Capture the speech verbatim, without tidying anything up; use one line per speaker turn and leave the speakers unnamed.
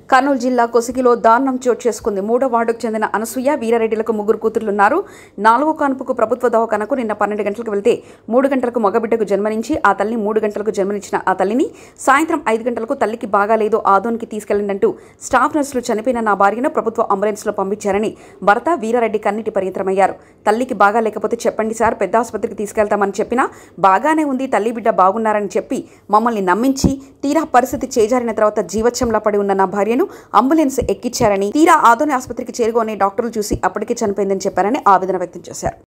కర్నూలు జిల్లా కొసిగిలో దారుణం చోటు చేసుకుంది. మూడో వార్డుకు చెందిన అనసూయ, వీరారెడ్డిలకు ముగ్గురు కూతుర్లున్నారు. నాలుగో కాన్పుకు ప్రభుత్వ దవాఖానకు నిన్న పన్నెండు గంటలకు వెళ్తే మూడు గంటలకు మగబిడ్డకు జన్మనించి ఆ తల్లి మూడు గంటలకు జన్మనిచ్చిన ఆ తల్లిని సాయంత్రం ఐదు గంటలకు తల్లికి బాగాలేదు ఆదోనికి తీసుకెళ్లిందంటూ స్టాఫ్ నర్సులు చనిపోయిన నా భార్యను ప్రభుత్వ అంబులెన్స్లో పంపించారని భర్త వీరారెడ్డి కన్నీటి పరిమితమయ్యారు. తల్లికి బాగా లేకపోతే చెప్పండి సార్, పెద్ద ఆసుపత్రికి తీసుకెళ్తామని చెప్పినా బాగానే ఉంది, తల్లి బిడ్డ బాగున్నారని చెప్పి మమ్మల్ని నమ్మించి తీరా పరిస్థితి చేజారిన తర్వాత జీవచ్చంలా పడి ఉన్న నా భార్యను అంబులెన్స్ ఎక్కించారని, తీరా ఆదోని ఆసుపత్రికి చేరుకోని డాక్టర్లు చూసి అప్పటికే చనిపోయిందని చెప్పారని ఆవేదన వ్యక్తం చేశారు.